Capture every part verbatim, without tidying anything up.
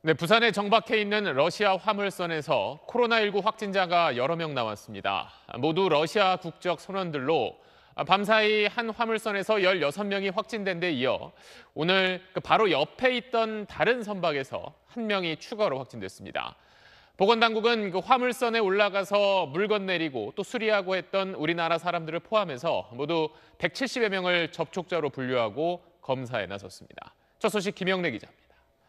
네, 부산에 정박해 있는 러시아 화물선에서 코로나십구 확진자가 여러 명 나왔습니다. 모두 러시아 국적 선원들로 밤사이 한 화물선에서 열여섯 명이 확진된 데 이어 오늘 바로 옆에 있던 다른 선박에서 한 명이 추가로 확진됐습니다. 보건당국은 그 화물선에 올라가서 물건 내리고 또 수리하고 했던 우리나라 사람들을 포함해서 모두 백칠십여 명을 접촉자로 분류하고 검사에 나섰습니다. 첫 소식 김영래 기자입니다.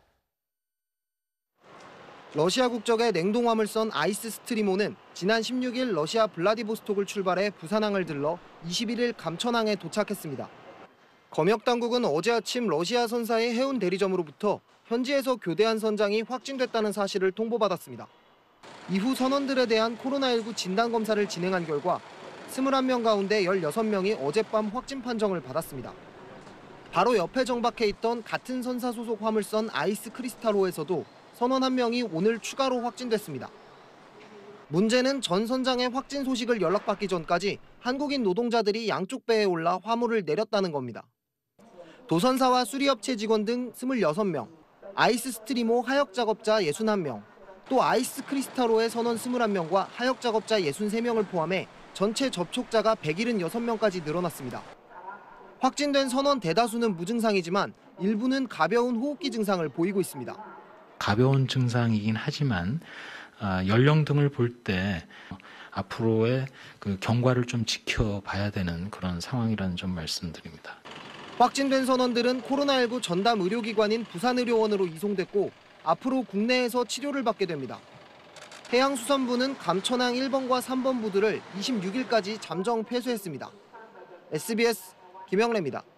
러시아 국적의 냉동화물선 아이스 스트리모는 지난 십육 일 러시아 블라디보스톡을 출발해 부산항을 들러 이십일 일 감천항에 도착했습니다. 검역당국은 어제 아침 러시아 선사의 해운 대리점으로부터 현지에서 교대한 선장이 확진됐다는 사실을 통보받았습니다. 이후 선원들에 대한 코로나십구 진단검사를 진행한 결과 이십일 명 가운데 열여섯 명이 어젯밤 확진 판정을 받았습니다. 바로 옆에 정박해 있던 같은 선사 소속 화물선 아이스 크리스탈호에서도 선원 한 명이 오늘 추가로 확진됐습니다. 문제는 전 선장의 확진 소식을 연락받기 전까지 한국인 노동자들이 양쪽 배에 올라 화물을 내렸다는 겁니다. 도선사와 수리업체 직원 등 이십육 명, 아이스 스트리모 하역 작업자 육십일 명, 또 아이스 크리스탈호의 선원 이십일 명과 하역 작업자 육십삼 명을 포함해 전체 접촉자가 백칠십육 명까지 늘어났습니다. 확진된 선원 대다수는 무증상이지만 일부는 가벼운 호흡기 증상을 보이고 있습니다. 가벼운 증상이긴 하지만 연령 등을 볼 때 앞으로의 그 경과를 좀 지켜봐야 되는 그런 상황이라는 점 말씀드립니다. 확진된 선원들은 코로나십구 전담 의료기관인 부산의료원으로 이송됐고 앞으로 국내에서 치료를 받게 됩니다. 해양수산부는 감천항 일 번과 삼 번 부두를 이십육 일까지 잠정 폐쇄했습니다. 에스비에스 김영래입니다.